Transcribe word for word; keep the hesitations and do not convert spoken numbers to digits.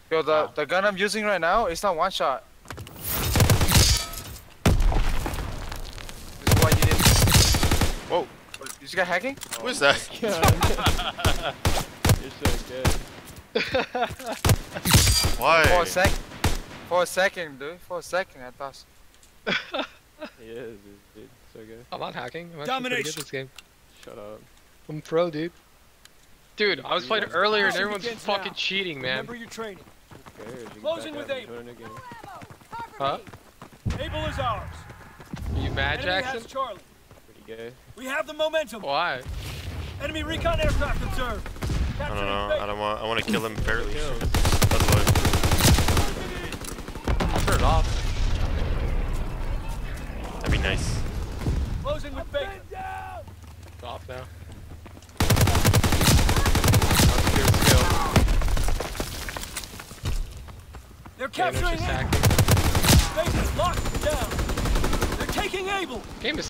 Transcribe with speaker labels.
Speaker 1: Yo, the
Speaker 2: Wow.
Speaker 1: the gun I'm using right now, it's not one shot. This is why you didn't.
Speaker 3: Whoa.
Speaker 1: What, you just got hacking?
Speaker 3: Who is that?
Speaker 2: You're so good.
Speaker 3: Why?
Speaker 1: For a sec. For a second, dude. For a second, I thought.
Speaker 2: He is, dude. So good.
Speaker 4: I'm not hacking. I'm actually pretty good at this game.
Speaker 2: Shut up.
Speaker 4: I'm pro, dude. Dude, I was playing earlier and everyone's
Speaker 5: begins
Speaker 4: fucking
Speaker 5: now.
Speaker 4: cheating, man.
Speaker 5: Remember your training.
Speaker 2: Who cares? You can
Speaker 5: Closing
Speaker 2: back
Speaker 5: with
Speaker 2: out and
Speaker 5: Able.
Speaker 2: join a game.
Speaker 4: Huh?
Speaker 5: Able is ours.
Speaker 4: Are you mad,
Speaker 5: Enemy
Speaker 4: Jackson?
Speaker 5: has Charlie.
Speaker 2: Pretty gay.
Speaker 5: We have the momentum.
Speaker 4: Why?
Speaker 5: Enemy recon aircraft observed.
Speaker 3: I don't know. I don't want. I want to kill him fairly.
Speaker 2: Kills.
Speaker 3: That's why.
Speaker 4: I'll turn it off.
Speaker 3: That'd be nice.
Speaker 5: Closing with Baker.
Speaker 4: It's off now. That's good skill.
Speaker 5: They're
Speaker 4: Game is
Speaker 5: capturing
Speaker 4: just
Speaker 5: Able.
Speaker 4: hacking.
Speaker 5: Baker's locked down. They're taking Able.
Speaker 4: Game is